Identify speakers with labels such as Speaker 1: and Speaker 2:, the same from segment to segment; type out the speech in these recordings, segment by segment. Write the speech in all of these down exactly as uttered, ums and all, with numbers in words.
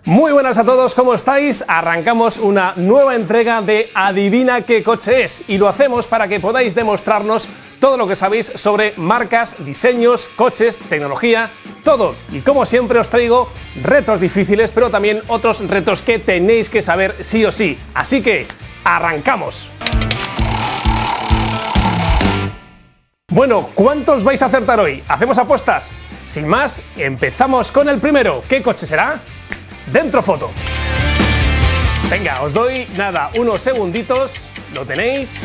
Speaker 1: Muy buenas a todos, ¿cómo estáis? Arrancamos una nueva entrega de Adivina qué coche es y lo hacemos para que podáis demostrarnos todo lo que sabéis sobre marcas, diseños, coches, tecnología, todo. Y como siempre os traigo retos difíciles, pero también otros retos que tenéis que saber sí o sí. Así que, ¡arrancamos! Bueno, ¿cuántos vais a acertar hoy? ¿Hacemos apuestas? Sin más, empezamos con el primero. ¿Qué coche será? Dentro foto. Venga, os doy, nada, unos segunditos. ¿Lo tenéis?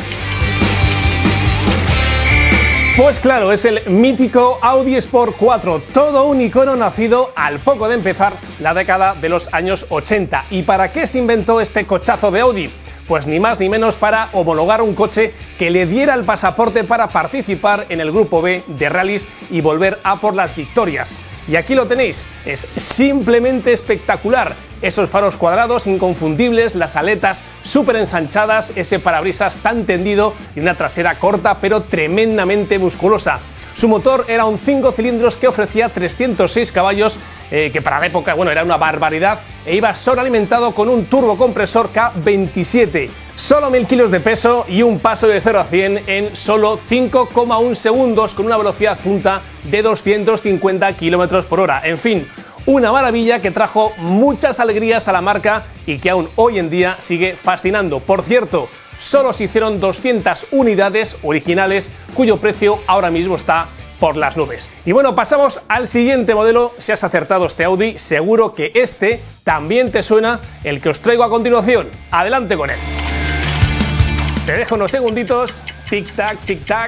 Speaker 1: Pues claro, es el mítico Audi Sport cuatro, todo un icono nacido al poco de empezar la década de los años ochenta. ¿Y para qué se inventó este cochazo de Audi? Pues ni más ni menos para homologar un coche que le diera el pasaporte para participar en el Grupo B de rallies y volver a por las victorias. Y aquí lo tenéis, es simplemente espectacular. Esos faros cuadrados inconfundibles, las aletas súper ensanchadas, ese parabrisas tan tendido y una trasera corta pero tremendamente musculosa. Su motor era un cinco cilindros que ofrecía trescientos seis caballos, eh, que para la época bueno, era una barbaridad, e iba sobrealimentado con un turbocompresor K veintisiete. Solo mil kilos de peso y un paso de cero a cien en solo cinco coma uno segundos con una velocidad punta de doscientos cincuenta kilómetros por hora. En fin, una maravilla que trajo muchas alegrías a la marca y que aún hoy en día sigue fascinando. Por cierto, solo se hicieron doscientas unidades originales, cuyo precio ahora mismo está por las nubes. Y bueno, pasamos al siguiente modelo. Si has acertado este Audi, seguro que este también te suena, el que os traigo a continuación. Adelante con él. Te dejo unos segunditos. Tic-tac, tic-tac.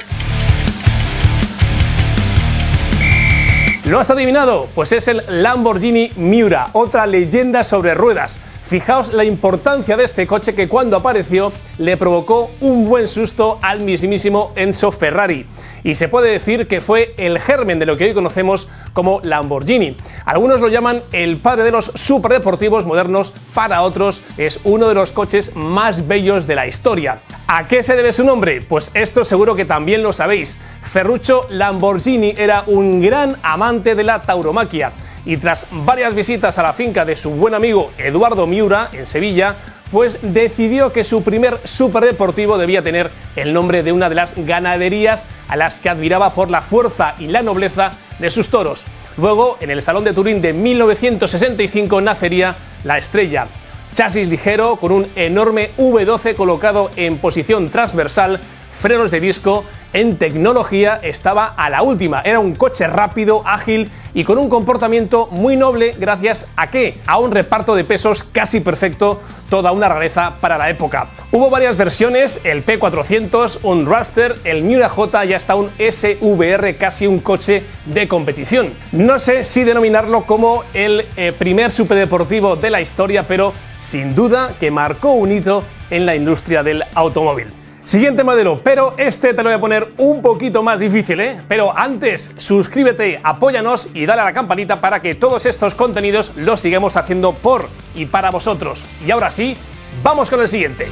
Speaker 1: ¿Lo has adivinado? Pues es el Lamborghini Miura, otra leyenda sobre ruedas. Fijaos la importancia de este coche que cuando apareció le provocó un buen susto al mismísimo Enzo Ferrari. Y se puede decir que fue el germen de lo que hoy conocemos como Lamborghini. Algunos lo llaman el padre de los superdeportivos modernos, para otros es uno de los coches más bellos de la historia. ¿A qué se debe su nombre? Pues esto seguro que también lo sabéis. Ferruccio Lamborghini era un gran amante de la tauromaquia. Y tras varias visitas a la finca de su buen amigo Eduardo Miura en Sevilla, pues decidió que su primer superdeportivo debía tener el nombre de una de las ganaderías a las que admiraba por la fuerza y la nobleza de sus toros. Luego, en el Salón de Turín de mil novecientos sesenta y cinco nacería la Estrella. Chasis ligero con un enorme V doce colocado en posición transversal, frenos de disco. En tecnología estaba a la última, era un coche rápido, ágil y con un comportamiento muy noble. ¿Gracias a qué? A un reparto de pesos casi perfecto, toda una rareza para la época. Hubo varias versiones, el P cuatrocientos, un Raster, el Miura J y hasta un S V R, casi un coche de competición. No sé si denominarlo como el eh, primer superdeportivo de la historia, pero sin duda que marcó un hito en la industria del automóvil. Siguiente modelo, pero este te lo voy a poner un poquito más difícil, ¿eh? Pero antes, suscríbete, apóyanos y dale a la campanita para que todos estos contenidos los sigamos haciendo por y para vosotros. Y ahora sí, vamos con el siguiente.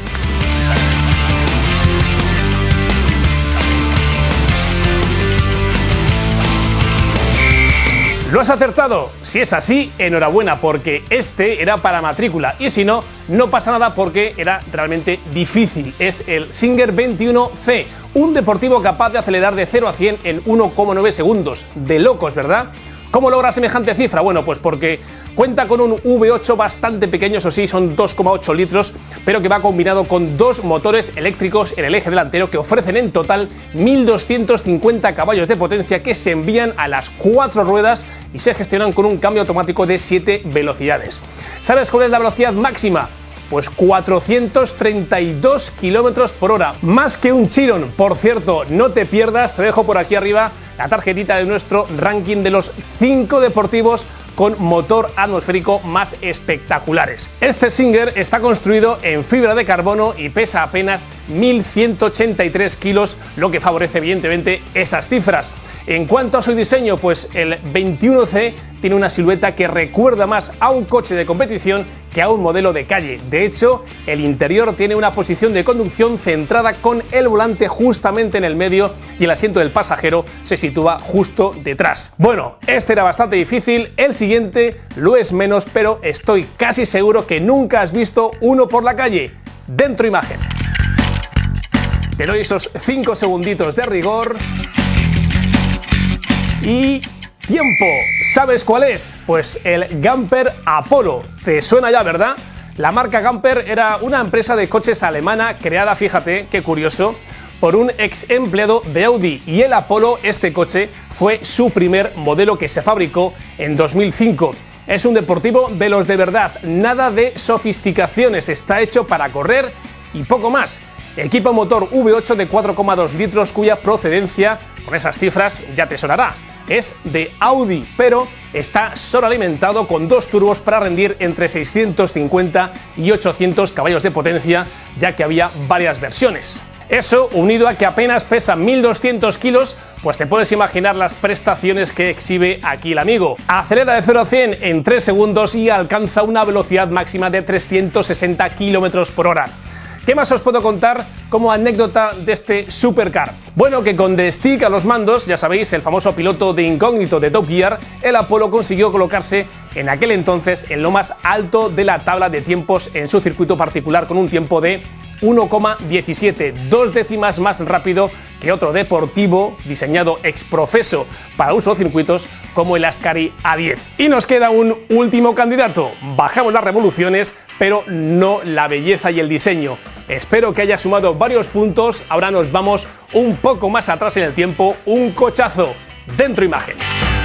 Speaker 1: ¿Lo has acertado? Si es así, enhorabuena, porque este era para matrícula y si no, no pasa nada porque era realmente difícil. Es el Singer veintiuno C, un deportivo capaz de acelerar de cero a cien en uno coma nueve segundos. De locos, ¿verdad? ¿Cómo logra semejante cifra? Bueno, pues porque cuenta con un V ocho bastante pequeño, eso sí, son dos coma ocho litros, pero que va combinado con dos motores eléctricos en el eje delantero que ofrecen en total mil doscientos cincuenta caballos de potencia que se envían a las cuatro ruedas y se gestionan con un cambio automático de siete velocidades. ¿Sabes cuál es la velocidad máxima? Pues cuatrocientos treinta y dos kilómetros por hora, más que un Chiron. Por cierto, no te pierdas, te dejo por aquí arriba la tarjetita de nuestro ranking de los cinco deportivos con motor atmosférico más espectaculares. Este Singer está construido en fibra de carbono y pesa apenas mil ciento ochenta y tres kilos, lo que favorece evidentemente esas cifras. En cuanto a su diseño, pues el veintiuno C tiene una silueta que recuerda más a un coche de competición que a un modelo de calle. De hecho, el interior tiene una posición de conducción centrada con el volante justamente en el medio y el asiento del pasajero se sitúa justo detrás. Bueno, este era bastante difícil, el siguiente lo es menos, pero estoy casi seguro que nunca has visto uno por la calle. Dentro imagen. Te doy esos cinco segunditos de rigor. Y tiempo. ¿Sabes cuál es? Pues el Gamper Apollo. ¿Te suena ya, verdad? La marca Gamper era una empresa de coches alemana creada, fíjate, qué curioso, por un ex empleado de Audi, y el Apollo, este coche, fue su primer modelo que se fabricó en dos mil cinco. Es un deportivo de los de verdad, nada de sofisticaciones, está hecho para correr y poco más. Equipa un motor V ocho de cuatro coma dos litros cuya procedencia, con esas cifras, ya te sonará. Es de Audi, pero está solo alimentado con dos turbos para rendir entre seiscientos cincuenta y ochocientos caballos de potencia, ya que había varias versiones. Eso, unido a que apenas pesa mil doscientos kilos, pues te puedes imaginar las prestaciones que exhibe aquí el amigo. Acelera de cero a cien en tres segundos y alcanza una velocidad máxima de trescientos sesenta kilómetros por hora. ¿Qué más os puedo contar como anécdota de este supercar? Bueno, que con The Stick a los mandos, ya sabéis, el famoso piloto de incógnito de Top Gear, el Apollo consiguió colocarse en aquel entonces en lo más alto de la tabla de tiempos en su circuito particular con un tiempo de uno coma diecisiete, dos décimas más rápido que otro deportivo diseñado ex profeso para uso de circuitos como el Ascari A diez. Y nos queda un último candidato. Bajamos las revoluciones, pero no la belleza y el diseño. Espero que haya sumado varios puntos. Ahora nos vamos un poco más atrás en el tiempo. Un cochazo. Dentro imagen.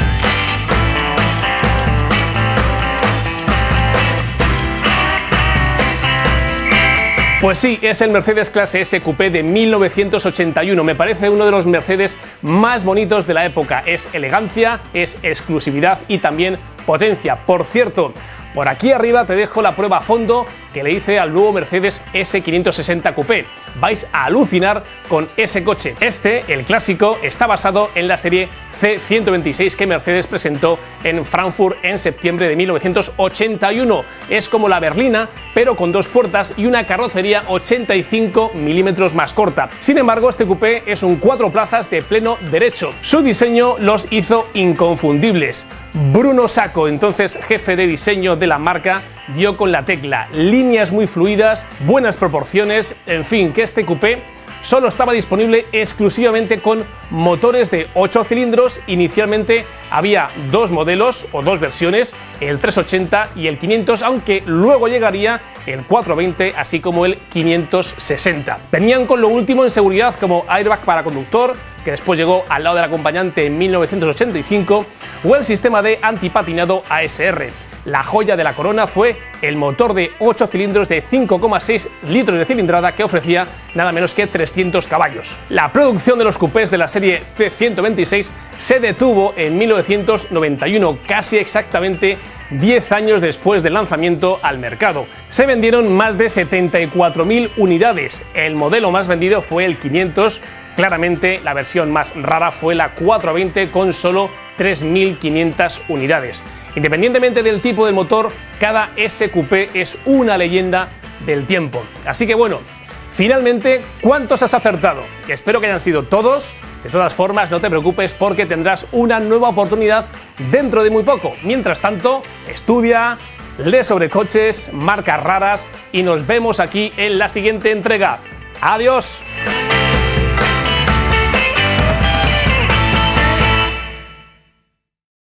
Speaker 1: Pues sí, es el Mercedes Clase S Coupé de mil novecientos ochenta y uno. Me parece uno de los Mercedes más bonitos de la época. Es elegancia, es exclusividad y también potencia. Por cierto, por aquí arriba te dejo la prueba a fondo que le hice al nuevo Mercedes S quinientos sesenta Coupé. Vais a alucinar con ese coche. Este, el clásico, está basado en la serie C ciento veintiséis que Mercedes presentó en Frankfurt en septiembre de mil novecientos ochenta y uno. Es como la berlina, pero con dos puertas y una carrocería ochenta y cinco milímetros más corta. Sin embargo, este coupé es un cuatro plazas de pleno derecho. Su diseño los hizo inconfundibles. Bruno Sacco, entonces jefe de diseño de la marca, dio con la tecla. Líneas muy fluidas, buenas proporciones, en fin, que este coupé solo estaba disponible exclusivamente con motores de ocho cilindros. Inicialmente había dos modelos o dos versiones, el trescientos ochenta y el quinientos, aunque luego llegaría el cuatrocientos veinte así como el quinientos sesenta. Venían con lo último en seguridad como airbag para conductor, que después llegó al lado del acompañante en mil novecientos ochenta y cinco, o el sistema de antipatinado A S R. La joya de la corona fue el motor de ocho cilindros de cinco coma seis litros de cilindrada que ofrecía nada menos que trescientos caballos. La producción de los coupés de la serie C ciento veintiséis se detuvo en mil novecientos noventa y uno, casi exactamente diez años después del lanzamiento al mercado. Se vendieron más de setenta y cuatro mil unidades. El modelo más vendido fue el quinientos. Claramente la versión más rara fue la cuatrocientos veinte con solo tres mil quinientas unidades. Independientemente del tipo de motor, cada S Coupé es una leyenda del tiempo. Así que bueno, finalmente, ¿cuántos has acertado? Espero que hayan sido todos. De todas formas, no te preocupes porque tendrás una nueva oportunidad dentro de muy poco. Mientras tanto, estudia, lee sobre coches, marcas raras y nos vemos aquí en la siguiente entrega. ¡Adiós!